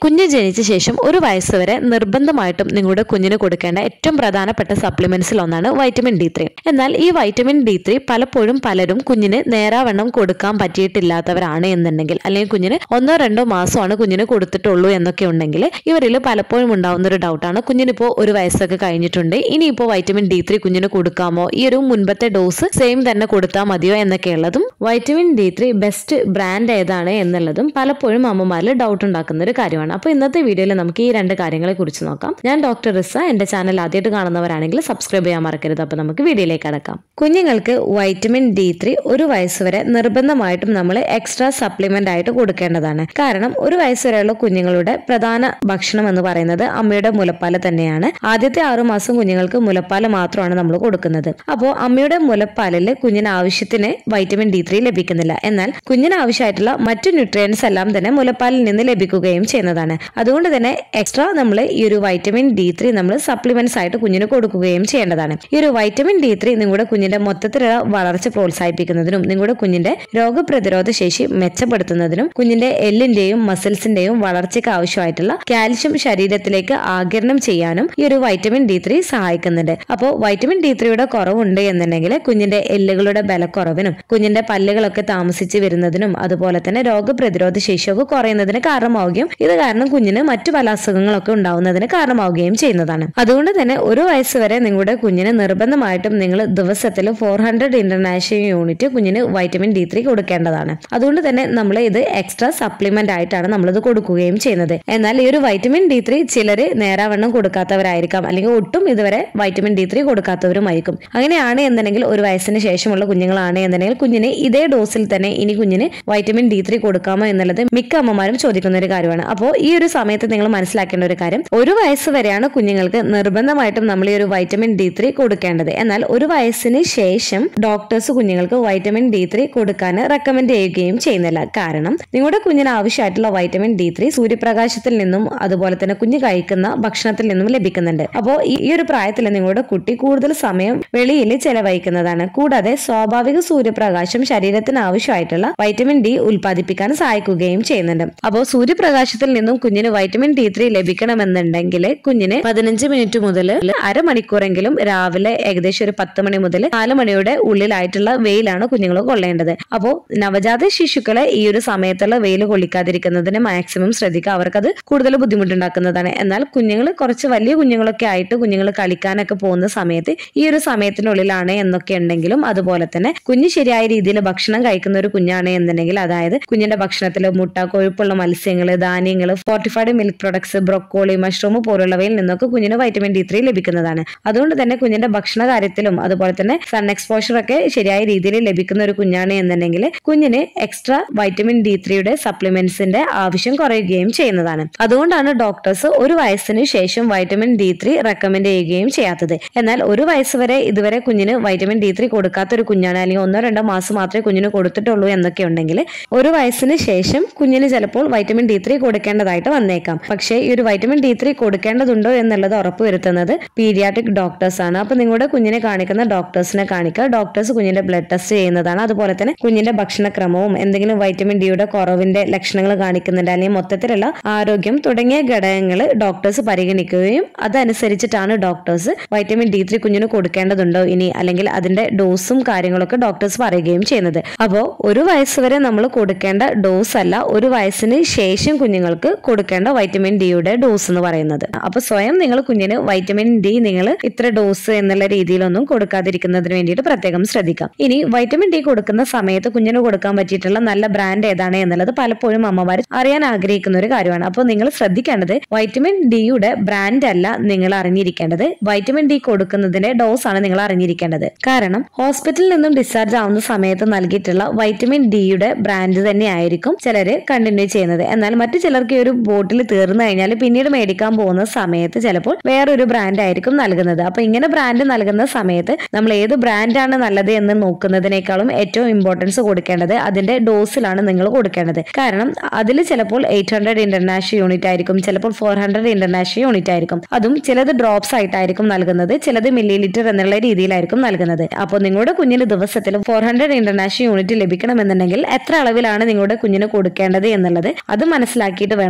കുഞ്ഞ് ജനിച്ച ശേഷം ഒരു വയസ്സ് വരെ നിർബന്ധമായിട്ടും നിങ്ങളുടെ കുഞ്ഞിന് കൊടുക്കേണ്ട ഏറ്റവും പ്രധാനപ്പെട്ട സപ്ലിമെന്റ്സിൽ ഒന്നാണ് വൈറ്റമിൻ D3. എന്നാൽ ഈ വൈറ്റമിൻ D3 പലപ്പോഴും പലരും കുഞ്ഞിന് നേരാവണ്ണം കൊടുക്കാൻ പറ്റിയിട്ടില്ലാത്തവരാണ് എന്നുണ്ടെങ്കിൽ, അല്ലെങ്കിൽ കുഞ്ഞിന് 1-2 മാസമാണ് കുഞ്ഞിന് കൊടുത്തിട്ടുള്ളൂ എന്നൊക്കെ ഉണ്ടെങ്കിൽ ഇവരിൽ പലപ്പോഴും ഉണ്ടാവുന്ന ഒരു ഡൗട്ടാണ്, കുഞ്ഞിനിപ്പോൾ ഒരു വയസ്സൊക്കെ കഴിഞ്ഞിട്ടുണ്ട്, ഇനിയിപ്പോൾ വൈറ്റമിൻ D3 കുഞ്ഞിന് കൊടുക്കാമോ, ഈ ഒരു മുൻപത്തെ ഡോസ് സെയിം തന്നെ കൊടുത്താൽ മതിയോ എന്നൊക്കെയുള്ളതും വൈറ്റമിൻ D3 ബെസ്റ്റ് ബ്രാൻഡ് ഏതാണ് എന്നുള്ളതും പലപ്പോഴും അമ്മമാരിൽ ഡൗട്ട് ഉണ്ടാക്കുന്ന ഒരു കാര്യമാണ്. അപ്പോൾ ഇന്നത്തെ വീഡിയോയിൽ നമുക്ക് ഈ 2 കാര്യങ്ങളെ കുറിച്ച് നോക്കാം. ഞാൻ ഡോക്ടർ റിസ. എൻ്റെ ചാനൽ ആദ്യമായിട്ട് കാണുന്നവരാണെങ്കിൽ സബ്സ്ക്രൈബ് ചെയ്യാൻ മറക്കരുത്. അപ്പോൾ നമുക്ക് വീഡിയോയിലേക്ക് കടക്കാം. കുഞ്ഞുങ്ങൾക്ക് വൈറ്റമിൻ D3 ഒരു വയസ്സ് വരെ നിർബന്ധമായിട്ടും നമ്മൾ എക്സ്ട്രാ സപ്ലിമെന്റ് ആയിട്ട് കൊടുക്കേണ്ടതാണ്. കാരണം ഒരു വയസ്സ് വരെയുള്ള കുഞ്ഞുങ്ങളുടെ പ്രധാന ഭക്ഷണം എന്ന് പറയുന്നത് അമ്മയുടെ മുലപ്പാല് തന്നെയാണ്. ആദ്യത്തെ 6 മാസം കുഞ്ഞുങ്ങൾക്ക് മുലപ്പാല് മാത്രമാണ് നമ്മൾ കൊടുക്കുന്നത്. അപ്പോൾ അമ്മയുടെ മുലപ്പാലിൽ കുഞ്ഞിന് ആവശ്യത്തിന് വൈറ്റമിൻ D3 ലഭിക്കുന്നില്ല. എന്നാൽ കുഞ്ഞിന് ആവശ്യമായിട്ടുള്ള മറ്റു ന്യൂട്രിയൻസ് എല്ലാം തന്നെ മുലപ്പാലിൽ നിന്ന് ലഭിക്കുകയും ചെയ്യുന്നതാണ്. അതുകൊണ്ട് തന്നെ എക്സ്ട്രാ നമ്മൾ ഈ ഒരു വൈറ്റമിൻ D3 നമ്മൾ സപ്ലിമെന്റ്സ് ആയിട്ട് കുഞ്ഞിന് കൊടുക്കുകയും ചെയ്യേണ്ടതാണ്. ഈ ഒരു വൈറ്റമിൻ D3 നിങ്ങളുടെ കുഞ്ഞിന്റെ മൊത്തത്തിലുള്ള വളർച്ച പ്രോത്സാഹിപ്പിക്കുന്നതിനും നിങ്ങളുടെ കുഞ്ഞിന്റെ രോഗപ്രതിരോധ ശേഷി മെച്ചപ്പെടുത്തുന്നതിനും കുഞ്ഞിന്റെ എല്ലിന്റെയും മസിൽസിന്റെയും വളർച്ചയ്ക്ക് ആവശ്യമായിട്ടുള്ള കാൽഷ്യം ശരീരത്തിലേക്ക് ആഗിരണം ചെയ്യാനും ഈ ഒരു വൈറ്റമിൻ D3 സഹായിക്കുന്നുണ്ട്. അപ്പോൾ വൈറ്റമിൻ D3യുടെ കുറവുണ്ട് എന്നുണ്ടെങ്കിൽ കുഞ്ഞിന്റെ എല്ലുകളുടെ ബലക്കുറവിനും കുഞ്ഞിന്റെ പല്ലുകളൊക്കെ താമസിച്ച് വരുന്നതിനും അതുപോലെ തന്നെ രോഗപ്രതിരോധ ശേഷിയൊക്കെ കുറയുന്നതിന് കാരണമാവുകയും ഇത് കാരണം കുഞ്ഞിന് മറ്റു പല അസുഖങ്ങളൊക്കെ ഉണ്ടാവുന്നതിന് കാരണമാവുകയും ചെയ്യുന്നതാണ്. അതുകൊണ്ട് തന്നെ ഒരു വയസ്സ് വരെ നിങ്ങളുടെ കുഞ്ഞിന് നിർബന്ധമായിട്ടും നിങ്ങൾ ദിവസത്തിൽ 400 ഇന്റർനാഷണൽ യൂണിറ്റ് കുഞ്ഞിന് വൈറ്റമിൻ D3 കൊടുക്കേണ്ടതാണ്. അതുകൊണ്ട് തന്നെ നമ്മൾ ഇത് എക്സ്ട്രാ സപ്ലിമെന്റ് ആയിട്ടാണ് നമ്മളിത് കൊടുക്കുകയും ചെയ്യുന്നത്. എന്നാൽ ഈ ഒരു വൈറ്റമിൻ D3 ചിലര് നേരാവണ്ണം കൊടുക്കാത്തവരായിരിക്കാം, അല്ലെങ്കിൽ ഒട്ടും ഇതുവരെ വൈറ്റമിൻ D3 കൊടുക്കാത്തവരുമായിരിക്കും. അങ്ങനെയാണ് എന്നുണ്ടെങ്കിൽ ഒരു വയസ്സിന് ശേഷമുള്ള കുഞ്ഞുങ്ങളാണ് എന്നുണ്ടെങ്കിൽ കുഞ്ഞിന് ഇതേ ഡോസിൽ തന്നെ ഇനി കുഞ്ഞിന് വൈറ്റമിൻ D3 കൊടുക്കാമോ എന്നുള്ളത് മിക്ക അമ്മമാരും ചോദിക്കുന്ന ഒരു കാര്യമാണ്. അപ്പോൾ ഈ ഒരു സമയത്ത് നിങ്ങൾ മനസ്സിലാക്കേണ്ട ഒരു കാര്യം, ഒരു വയസ്സ് വരെയാണ് കുഞ്ഞുങ്ങൾക്ക് നിർബന്ധമായിട്ടും നമ്മൾ ഈ ഒരു വൈറ്റമിൻ D3 കൊടുക്കേണ്ടത്. എന്നാൽ ഒരു വയസ്സിന് ശേഷം ഡോക്ടേഴ്സ് കുഞ്ഞുങ്ങൾക്ക് വൈറ്റമിൻ D3 കൊടുക്കാൻ റെക്കമെൻഡ് ചെയ്യുകയും ചെയ്യുന്നില്ല. കാരണം നിങ്ങളുടെ കുഞ്ഞിന് ആവശ്യമായിട്ടുള്ള വൈറ്റമിൻ D3 സൂര്യപ്രകാശത്തിൽ നിന്നും അതുപോലെ തന്നെ കുഞ്ഞ് കഴിക്കുന്ന ഭക്ഷണത്തിൽ നിന്നും ലഭിക്കുന്നുണ്ട്. അപ്പോൾ ഈ ഒരു പ്രായത്തിൽ നിങ്ങളുടെ കുട്ടി കൂടുതൽ സമയം വെളിയിൽ ചെലവഴിക്കുന്നതാണ്. കൂടാതെ സ്വാഭാവിക സൂര്യപ്രകാശം ശരീരത്തിന് ആവശ്യമായിട്ടുള്ള വൈറ്റമിൻ D ഉൽപ്പാദിപ്പിക്കാൻ സഹായിക്കുകയും ചെയ്യുന്നുണ്ട്. അപ്പോൾ സൂര്യപ്രകാശത്തിൽ നിന്നും കുഞ്ഞിന് വൈറ്റമിൻ D3 ലഭിക്കണമെന്നുണ്ടെങ്കിൽ കുഞ്ഞിന് 15 മിനിറ്റ് മുതൽ അരമണിക്കൂറെങ്കിലും രാവിലെ ഏകദേശം ഒരു 10 മണി മുതൽ 4 മണിയുടെ ഉള്ളിലായിട്ടുള്ള വെയിലാണ് കുഞ്ഞുങ്ങൾ കൊള്ളേണ്ടത്. അപ്പോൾ നവജാത ശിശുക്കളെ ഈ ഒരു സമയത്തുള്ള വെയിൽ കൊള്ളിക്കാതിരിക്കുന്നതിന് മാക്സിമം ശ്രദ്ധിക്കുക. അവർക്കത് കൂടുതൽ ബുദ്ധിമുട്ടുണ്ടാക്കുന്നതാണ്. എന്നാൽ കുഞ്ഞുങ്ങൾ കുറച്ച് വലിയ കുഞ്ഞുങ്ങളൊക്കെ ആയിട്ട് കുഞ്ഞുങ്ങൾ കളിക്കാനൊക്കെ പോകുന്ന സമയത്ത് ഈ ഒരു സമയത്തിനുള്ളിലാണ് എന്നൊക്കെ ഉണ്ടെങ്കിലും, അതുപോലെ തന്നെ കുഞ്ഞ് ശരിയായ രീതിയിൽ ഭക്ഷണം കഴിക്കുന്ന ഒരു കുഞ്ഞാണ് എന്നുണ്ടെങ്കിൽ, അതായത് കുഞ്ഞിന്റെ ഭക്ഷണത്തിൽ മുട്ട, കൊഴുപ്പുള്ള മത്സ്യങ്ങൾ, ധാന്യങ്ങൾ, fortified milk products, broccoli, mushroom പോലുള്ളവയിൽ നിന്നൊക്കെ കുഞ്ഞിന് വൈറ്റമിൻ D3 ലഭിക്കുന്നതാണ്. അതുകൊണ്ട് തന്നെ കുഞ്ഞിന്റെ ഭക്ഷണ കാര്യത്തിലും അതുപോലെ തന്നെ സൺ എക്സ്പോഷർ ഒക്കെ ശരിയായ രീതിയിൽ ലഭിക്കുന്ന ഒരു കുഞ്ഞാണ് എന്നുണ്ടെങ്കിൽ കുഞ്ഞിന് എക്സ്ട്രാ വൈറ്റമിൻ D3യുടെ സപ്ലിമെന്റ്സിന്റെ ആവശ്യം കുറയുകയും ചെയ്യുന്നതാണ്. അതുകൊണ്ടാണ് ഡോക്ടേഴ്സ് ഒരു വയസ്സിന് ശേഷം വൈറ്റമിൻ D3 റെക്കമെൻഡ് ചെയ്യുകയും ചെയ്യാത്തത്. എന്നാൽ ഒരു വയസ്സ് വരെ ഇതുവരെ കുഞ്ഞിന് വൈറ്റമിൻ D3 കൊടുക്കാത്ത ഒരു കുഞ്ഞാണ്, അല്ലെങ്കിൽ 1-2 മാസം മാത്രമേ കുഞ്ഞിന് കൊടുത്തിട്ടുള്ളൂ എന്നൊക്കെ ഉണ്ടെങ്കിൽ ഒരു വയസ്സിന് ശേഷം കുഞ്ഞിന് ചിലപ്പോൾ വൈറ്റമിൻ D3 കൊടുക്കേണ്ടതായിട്ട് വന്നേക്കാം. പക്ഷേ ഈ ഒരു വൈറ്റമിൻ D3 കൊടുക്കേണ്ടതുണ്ടോ എന്നുള്ളത് ഉറപ്പുവരുത്തുന്നത് പീഡിയാട്രിക് ഡോക്ടേഴ്സ് ആണ്. അപ്പൊ നിങ്ങളുടെ കുഞ്ഞിനെ കാണിക്കുന്ന ഡോക്ടേഴ്സിനെ കാണിക്കുക. ഡോക്ടേഴ്സ് കുഞ്ഞിന്റെ ബ്ലഡ് ടെസ്റ്റ് ചെയ്യുന്നതാണ്. അതുപോലെ തന്നെ കുഞ്ഞിന്റെ ഭക്ഷണക്രമവും എന്തെങ്കിലും വൈറ്റമിൻ Dയുടെ കുറവിന്റെ ലക്ഷണങ്ങൾ കാണിക്കുന്നുണ്ട്, അല്ലെങ്കിൽ മൊത്തത്തിലുള്ള ആരോഗ്യം തുടങ്ങിയ ഘടകങ്ങൾ ഡോക്ടേഴ്സ് പരിഗണിക്കുകയും അതനുസരിച്ചിട്ടാണ് ഡോക്ടേഴ്സ് വൈറ്റമിൻ D3 കുഞ്ഞിന് കൊടുക്കേണ്ടതുണ്ടോ ഇനി, അല്ലെങ്കിൽ അതിന്റെ ഡോസും കാര്യങ്ങളൊക്കെ ഡോക്ടേഴ്സ് പറയുകയും ചെയ്യുന്നത്. അപ്പോൾ ഒരു വയസ്സ് വരെ നമ്മൾ കൊടുക്കേണ്ട ഡോസ് അല്ല ഒരു വയസ്സിന് ശേഷം കുഞ്ഞുങ്ങൾക്ക് കൊടുക്കേണ്ട വൈറ്റമിൻ ഡിയുടെ ഡോസ് എന്ന് പറയുന്നത്. അപ്പൊ സ്വയം നിങ്ങൾ കുഞ്ഞിന് വൈറ്റമിൻ ഡി നിങ്ങൾ ഇത്ര ഡോസ് എന്നുള്ള രീതിയിലൊന്നും കൊടുക്കാതിരിക്കുന്നതിന് വേണ്ടിയിട്ട് പ്രത്യേകം ശ്രദ്ധിക്കാം. ഇനി വൈറ്റമിൻ ഡി കൊടുക്കുന്ന സമയത്ത് കുഞ്ഞിന് കൊടുക്കാൻ പറ്റിയിട്ടുള്ള നല്ല ബ്രാൻഡ് ഏതാണ് എന്നുള്ളത് പലപ്പോഴും അമ്മമാർ അറിയാൻ ആഗ്രഹിക്കുന്ന ഒരു കാര്യമാണ്. അപ്പോൾ നിങ്ങൾ ശ്രദ്ധിക്കേണ്ടത് വൈറ്റമിൻ ഡിയുടെ ബ്രാൻഡ് അല്ല നിങ്ങൾ അറിഞ്ഞിരിക്കേണ്ടത്, വൈറ്റമിൻ ഡി കൊടുക്കുന്നതിന്റെ ഡോസ് ആണ് നിങ്ങൾ അറിഞ്ഞിരിക്കേണ്ടത്. കാരണം ഹോസ്പിറ്റലിൽ നിന്നും ഡിസ്ചാർജ് ആവുന്ന സമയത്ത് നൽകിയിട്ടുള്ള വൈറ്റമിൻ ഡിയുടെ ബ്രാൻഡ് തന്നെ ആയിരിക്കും ചിലര് കണ്ടിന്യൂ ചെയ്യുന്നത്. എന്നാൽ മറ്റു ചിലർക്ക് ഈ ഒരു ബോട്ടിൽ തീർന്നു കഴിഞ്ഞാൽ പിന്നീട് മേടിക്കാൻ പോകുന്ന സമയത്ത് ചിലപ്പോൾ വേറൊരു ബ്രാൻഡ് ആയിരിക്കും നൽകുന്നത്. അപ്പൊ ഇങ്ങനെ ബ്രാൻഡ് നൽകുന്ന സമയത്ത് നമ്മൾ ഏത് ബ്രാൻഡാണ് നല്ലത് എന്ന് നോക്കുന്നതിനേക്കാളും ഏറ്റവും ഇമ്പോർട്ടൻസ് കൊടുക്കേണ്ടത് അതിന്റെ ഡോസിലാണ് നിങ്ങൾ കൊടുക്കേണ്ടത്. കാരണം അതിൽ ചിലപ്പോൾ 800 ഇന്റർനാഷണൽ യൂണിറ്റ് ആയിരിക്കും, ചിലപ്പോൾ 400 ഇന്റർനാഷണൽ യൂണിറ്റ് ആയിരിക്കും. അതും ചിലത് ഡ്രോപ്സ് ആയിട്ടായിരിക്കും നൽകുന്നത്, ചിലത് മില്ലി ലിറ്റർ എന്നുള്ള രീതിയിലായിരിക്കും നൽകുന്നത്. അപ്പോൾ നിങ്ങളുടെ കുഞ്ഞിന് ദിവസത്തിൽ 400 ഇന്റർനാഷണൽ യൂണിറ്റ് ലഭിക്കണമെന്നുണ്ടെങ്കിൽ എത്ര അളവിലാണ് നിങ്ങളുടെ കുഞ്ഞിന് കൊടുക്കേണ്ടത് എന്നുള്ളത് അത് മനസ്സിലാക്കിയിട്ട് വേണം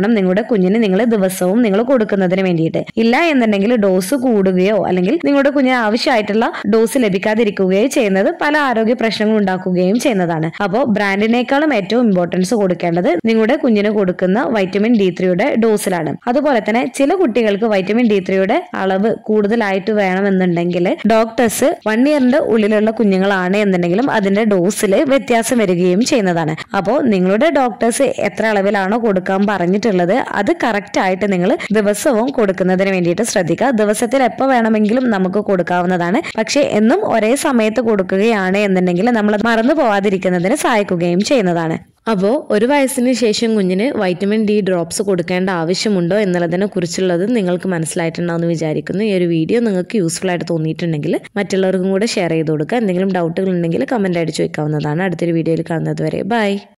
വേണം നിങ്ങളുടെ കുഞ്ഞിന് നിങ്ങൾ ദിവസവും നിങ്ങൾ കൊടുക്കുന്നതിന് വേണ്ടിയിട്ട്. ഇല്ല എന്നുണ്ടെങ്കിൽ ഡോസ് കൂടുകയോ അല്ലെങ്കിൽ നിങ്ങളുടെ കുഞ്ഞിന് ആവശ്യമായിട്ടുള്ള ഡോസ് ലഭിക്കാതിരിക്കുകയോ ചെയ്യുന്നത് പല ആരോഗ്യ പ്രശ്നങ്ങൾ ഉണ്ടാക്കുകയും ചെയ്യുന്നതാണ്. അപ്പോൾ ബ്രാൻഡിനേക്കാളും ഏറ്റവും ഇമ്പോർട്ടൻസ് കൊടുക്കേണ്ടത് നിങ്ങളുടെ കുഞ്ഞിന് കൊടുക്കുന്ന വൈറ്റമിൻ D3യുടെ ഡോസിലാണ്. അതുപോലെ തന്നെ ചില കുട്ടികൾക്ക് വൈറ്റമിൻ D3യുടെ അളവ് കൂടുതലായിട്ട് വേണമെന്നുണ്ടെങ്കിൽ ഡോക്ടേഴ്സ് 1 ഇയറിന്റെ ഉള്ളിലുള്ള കുഞ്ഞുങ്ങളാണ് എന്നുണ്ടെങ്കിലും അതിന്റെ ഡോസിൽ വ്യത്യാസം വരികയും ചെയ്യുന്നതാണ്. അപ്പോൾ നിങ്ങളുടെ ഡോക്ടേഴ്സ് എത്ര അളവിലാണോ കൊടുക്കാൻ പറഞ്ഞിട്ടുള്ളത് അത് കറക്റ്റ് ആയിട്ട് നിങ്ങൾ ദിവസവും കൊടുക്കുന്നതിന് വേണ്ടിയിട്ട് ശ്രദ്ധിക്കുക. ദിവസത്തിൽ എപ്പോൾ വേണമെങ്കിലും നമുക്ക് കൊടുക്കാവുന്നതാണ്. പക്ഷെ എന്നും ഒരേ സമയത്ത് കൊടുക്കുകയാണ് എന്നുണ്ടെങ്കിൽ നമ്മൾ മറന്നു പോവാതിരിക്കുന്നതിന് സഹായിക്കുകയും ചെയ്യുന്നതാണ്. അപ്പോൾ 1 വയസ്സിന് ശേഷം കുഞ്ഞിന് വൈറ്റമിൻ D ഡ്രോപ്സ് കൊടുക്കേണ്ട ആവശ്യമുണ്ടോ എന്നുള്ളതിനെ കുറിച്ചുള്ളത് നിങ്ങൾക്ക് മനസ്സിലായിട്ടുണ്ടാവുമെന്ന് വിചാരിക്കുന്നു. ഈ ഒരു വീഡിയോ നിങ്ങൾക്ക് യൂസ്ഫുൾ ആയിട്ട് തോന്നിയിട്ടുണ്ടെങ്കിൽ മറ്റുള്ളവർക്കും കൂടെ ഷെയർ ചെയ്ത് കൊടുക്കുക. എന്തെങ്കിലും ഡൗട്ടുകൾ ഉണ്ടെങ്കിൽ കമന്റ് അടിച്ച് വെക്കാവുന്നതാണ്. അടുത്തൊരു വീഡിയോയിൽ കാണുന്നത് വരെ ബൈ.